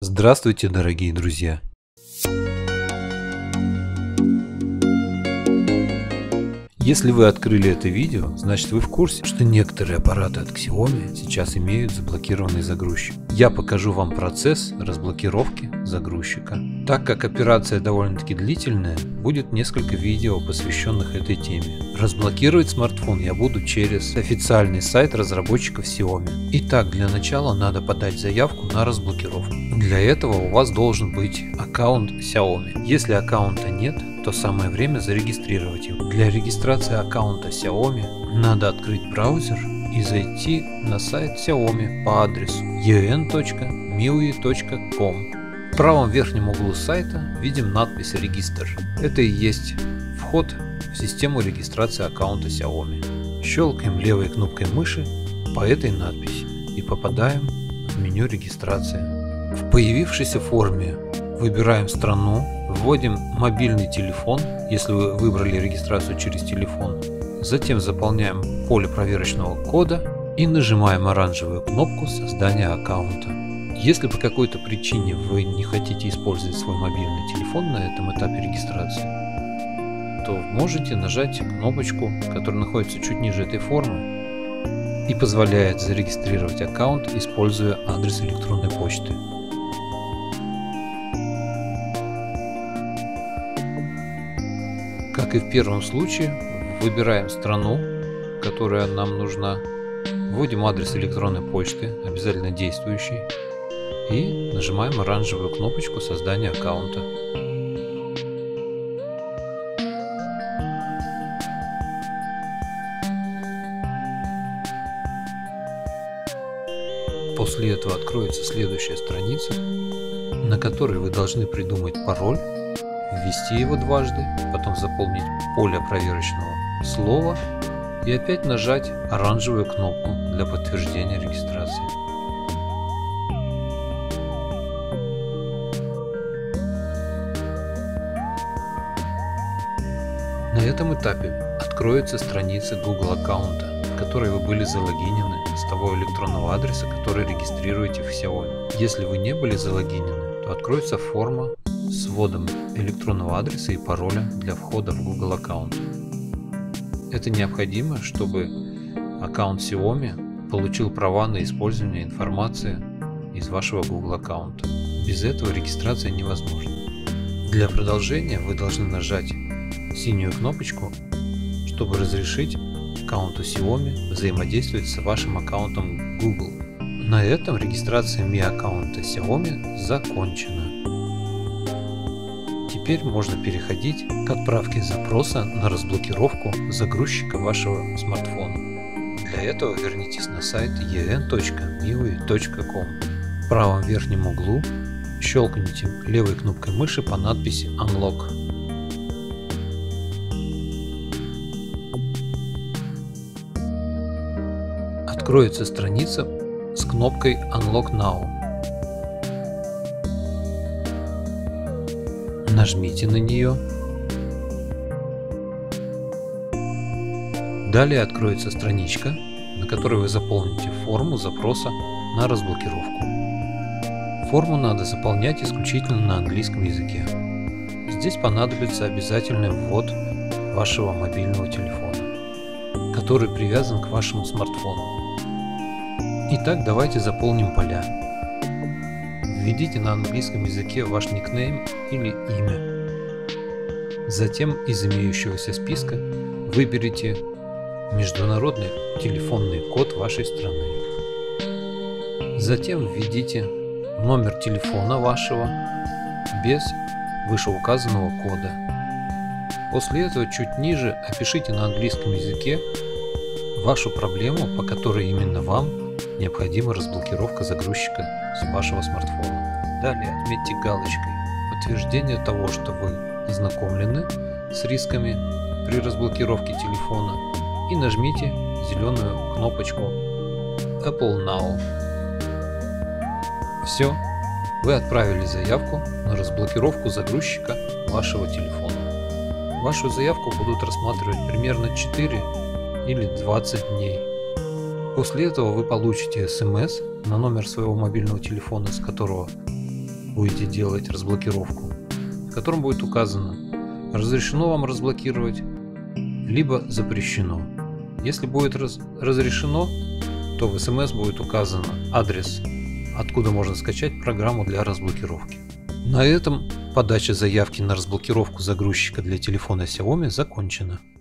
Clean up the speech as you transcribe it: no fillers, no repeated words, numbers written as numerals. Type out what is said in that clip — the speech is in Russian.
Здравствуйте, дорогие друзья! Если вы открыли это видео, значит вы в курсе, что некоторые аппараты от Xiaomi сейчас имеют заблокированный загрузчик. Я покажу вам процесс разблокировки загрузчика. Так как операция довольно-таки длительная, будет несколько видео, посвященных этой теме. Разблокировать смартфон я буду через официальный сайт разработчиков Xiaomi. Итак, для начала надо подать заявку на разблокировку. Для этого у вас должен быть аккаунт Xiaomi. Если аккаунта нет, то самое время зарегистрировать его. Для регистрации аккаунта Xiaomi надо открыть браузер и зайти на сайт Xiaomi по адресу en.miui.com. В правом верхнем углу сайта видим надпись «Регистр». Это и есть вход в систему регистрации аккаунта Xiaomi. Щелкаем левой кнопкой мыши по этой надписи и попадаем в меню регистрации. В появившейся форме выбираем страну, вводим мобильный телефон, если вы выбрали регистрацию через телефон. Затем заполняем поле проверочного кода и нажимаем оранжевую кнопку создания аккаунта. Если по какой-то причине вы не хотите использовать свой мобильный телефон на этом этапе регистрации, то можете нажать кнопочку, которая находится чуть ниже этой формы и позволяет зарегистрировать аккаунт, используя адрес электронной почты. Как и в первом случае, выбираем страну, которая нам нужна, вводим адрес электронной почты, обязательно действующий, и нажимаем оранжевую кнопочку создания аккаунта. После этого откроется следующая страница, на которой вы должны придумать пароль, ввести его дважды, потом заполнить поле проверочного слова и опять нажать оранжевую кнопку для подтверждения регистрации. На этом этапе откроется страница Google аккаунта, в которой вы были залогинены с того электронного адреса, который регистрируете в Xiaomi. Если вы не были залогинены, то откроется форма с вводом электронного адреса и пароля для входа в Google аккаунт. Это необходимо, чтобы аккаунт Xiaomi получил права на использование информации из вашего Google аккаунта. Без этого регистрация невозможна. Для продолжения вы должны нажать синюю кнопочку, чтобы разрешить аккаунту Xiaomi взаимодействовать с вашим аккаунтом Google. На этом регистрация Mi аккаунта Xiaomi закончена. Теперь можно переходить к отправке запроса на разблокировку загрузчика вашего смартфона. Для этого вернитесь на сайт en.miui.com. В правом верхнем углу щелкните левой кнопкой мыши по надписи Unlock. Откроется страница с кнопкой Unlock Now. Нажмите на нее. Далее откроется страничка, на которой вы заполните форму запроса на разблокировку. Форму надо заполнять исключительно на английском языке. Здесь понадобится обязательный ввод вашего мобильного телефона, который привязан к вашему смартфону. Итак, давайте заполним поля. Введите на английском языке ваш никнейм или имя. Затем из имеющегося списка выберите международный телефонный код вашей страны. Затем введите номер телефона вашего без вышеуказанного кода. После этого чуть ниже опишите на английском языке вашу проблему, по которой именно вам необходима разблокировка загрузчика с вашего смартфона. Далее отметьте галочкой подтверждение того, что вы ознакомлены с рисками при разблокировке телефона, и нажмите зеленую кнопочку Apple Now. Все, вы отправили заявку на разблокировку загрузчика вашего телефона. Вашу заявку будут рассматривать примерно 4 или 20 дней. После этого вы получите смс на номер своего мобильного телефона, с которого будете делать разблокировку, в котором будет указано, разрешено вам разблокировать, либо запрещено. Если будет разрешено, то в СМС будет указан адрес, откуда можно скачать программу для разблокировки. На этом подача заявки на разблокировку загрузчика для телефона Xiaomi закончена.